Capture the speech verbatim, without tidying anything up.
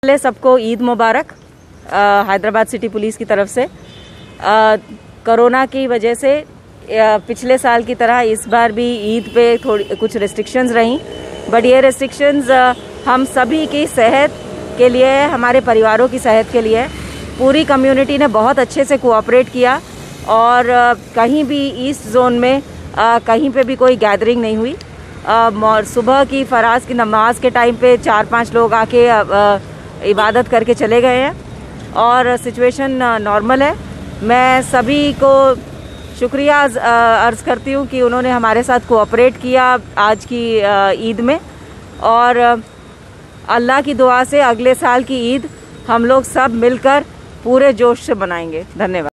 पहले सबको ईद मुबारक। हैदराबाद सिटी पुलिस की तरफ से आ, कोरोना की वजह से आ, पिछले साल की तरह इस बार भी ईद पे थोड़ी कुछ रेस्ट्रिक्शंस रहीं, बट ये रेस्ट्रिक्शंस हम सभी की सेहत के लिए है, हमारे परिवारों की सेहत के लिए। पूरी कम्युनिटी ने बहुत अच्छे से कोऑपरेट किया और आ, कहीं भी ईस्ट जोन में आ, कहीं पे भी कोई गैदरिंग नहीं हुई। आ, सुबह की फराज की नमाज के टाइम पे चार पांच लोग आके आ, आ, इबादत करके चले गए हैं और सिचुएशन नॉर्मल है। मैं सभी को शुक्रिया अर्ज़ करती हूँ कि उन्होंने हमारे साथ कोऑपरेट किया आज की ईद में, और अल्लाह की दुआ से अगले साल की ईद हम लोग सब मिलकर पूरे जोश से मनाएंगे। धन्यवाद।